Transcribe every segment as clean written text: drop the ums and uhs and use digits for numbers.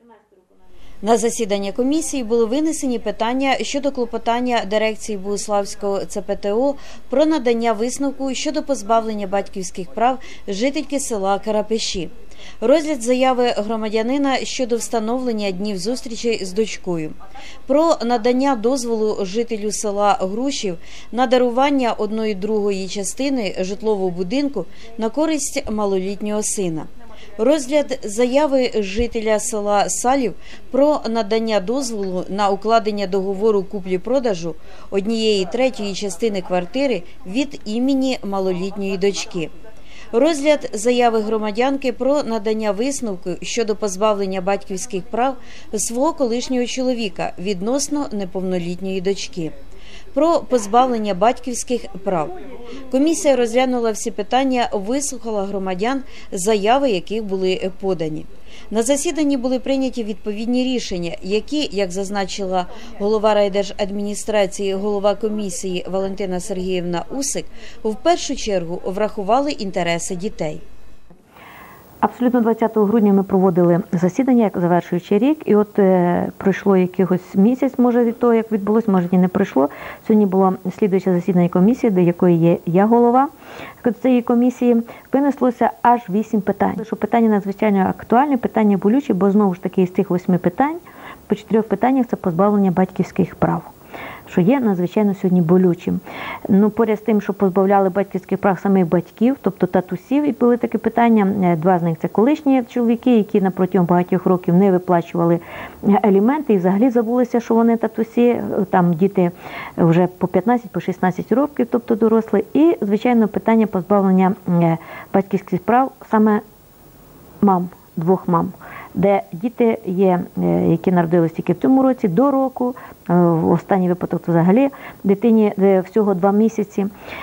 На засідання комісії були винесені питання щодо клопотання дирекції Богуславського ЦПТО про надання висновку щодо позбавлення батьківських прав жительки села Карапеші. Розгляд заяви громадянина щодо встановлення днів зустрічей з дочкою. Про надання дозволу жителю села Грушів на дарування 1/2 частини житлового будинку на користь малолітнього сина. Розгляд заяви жителя села Салів про надання дозволу на укладення договору куплі-продажу 1/3 частини квартири від імені малолітньої дочки. Розгляд заяви громадянки про надання висновку щодо позбавлення батьківських прав свого колишнього чоловіка відносно неповнолітньої дочки. Про позбавлення батьківських прав. Комісія розглянула всі питання, вислухала громадян, заяви яких були подані. На засіданні були прийняті відповідні рішення, які, як зазначила голова райдержадміністрації, голова комісії Валентина Сергіївна Усик, в першу чергу врахували інтереси дітей. Абсолютно 20 грудня ми проводили засідання, як завершуючи рік, і от пройшло якихось місяць, може, від того, як відбулося, може, і не пройшло. Сьогодні було слідуюче засідання комісії, до якої є я голова цієї комісії. Винеслося аж 8 питань. Що питання надзвичайно актуальні, питання болючі, бо знову ж таки з цих 8 питань, по 4 питаннях це позбавлення батьківських прав, що є надзвичайно сьогодні болючим. Ну, поряд з тим, що позбавляли батьківських прав самих батьків, тобто татусів, і були такі питання, 2 з них це колишні чоловіки, які на протягом багатьох років не виплачували аліменти і взагалі забулися, що вони татусі, там діти вже по 15, по 16 років, тобто дорослі, і, звичайно, питання позбавлення батьківських прав саме мам, 2 мам, де діти є, які народилися тільки в цьому році, до року, в останній випадок це взагалі дитині всього 2 місяці.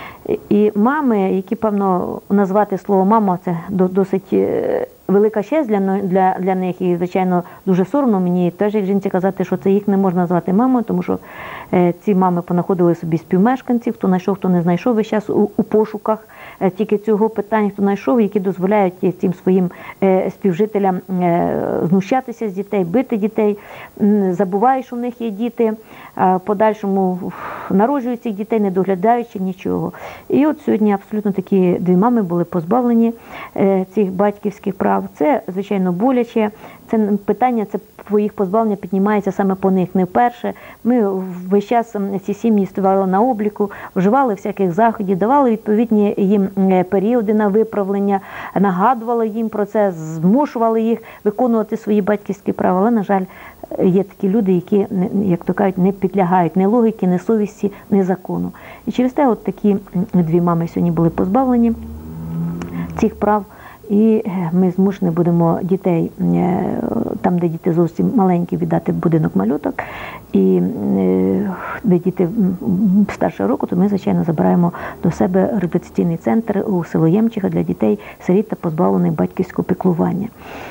І мами, які, певно, назвати слово «мама» – це досить велика честь для них, і, звичайно, дуже соромно мені теж, як жінці, казати, що це їх не можна назвати мамою, тому що ці мами понаходили собі співмешканців, хто знайшов, хто не знайшов, весь час у пошуках тільки цього питання, хто знайшов, які дозволяють цим своїм співжителям знущатися з дітей, бити дітей, забувають, що в них є діти, подальшому народжують цих дітей, не доглядаючи нічого. І от сьогодні абсолютно такі 2 мами були позбавлені цих батьківських прав. Це, звичайно, боляче. Це питання, це по їх позбавлення піднімається саме по них не вперше. Ми весь час ці сім'ї ставали на обліку, вживали всяких заходів, давали відповідні їм періоди на виправлення, нагадували їм про це, змушували їх виконувати свої батьківські права. Але, на жаль, є такі люди, які, як то кажуть, не підлягають ні логіки, ні совісті, ні закону. І через те от такі 2 мами сьогодні були позбавлені цих прав. І ми змушені будемо дітей, там, де діти зовсім маленькі, віддати в будинок малюток, і де діти старшого року, то ми, звичайно, забираємо до себе реабілітаційний центр у село Ємчиха для дітей сиріт та позбавлених батьківського піклування.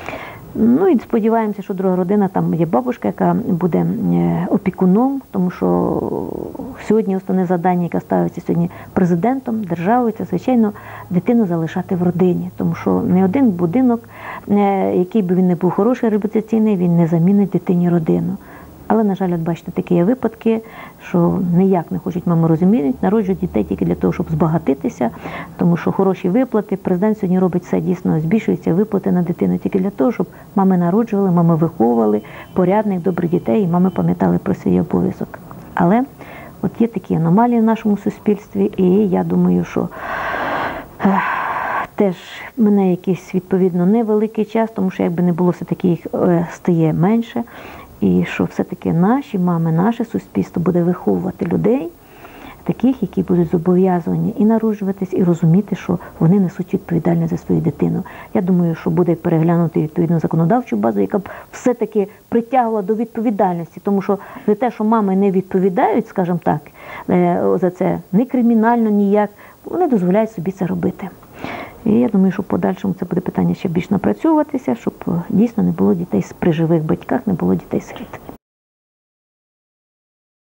Ну і сподіваємося, що друга родина, там є бабушка, яка буде опікуном, тому що сьогодні основне завдання, яке ставиться сьогодні президентом, державою, це, звичайно, дитину залишати в родині. Тому що не один будинок, який би він не був хороший реабілітаційний, він не замінить дитині родину. Але, на жаль, от бачите, такі є випадки, що ніяк не хочуть мами розуміють, народжують дітей тільки для того, щоб збагатитися, тому що хороші виплати, президент сьогодні робить все, дійсно, збільшуються виплати на дитину тільки для того, щоб мами народжували, мами виховували порядних, добрих дітей, і мами пам'ятали про свій обов'язок. Але от є такі аномалії в нашому суспільстві, і я думаю, що теж мене якийсь, відповідно, невеликий час, тому що якби не було, все-таки їх стає менше. І що все-таки наші мами, наше суспільство буде виховувати людей, таких, які будуть зобов'язані і народжуватись, і розуміти, що вони несуть відповідальність за свою дитину. Я думаю, що буде переглянути відповідну законодавчу базу, яка б все-таки притягувала до відповідальності. Тому що за те, що мами не відповідають, скажімо так, за це не кримінально ніяк, вони дозволяють собі це робити. І я думаю, що в подальшому це буде питання ще більш напрацьовуватися, щоб дійсно не було дітей при живих батьках, не було дітей-сиріт.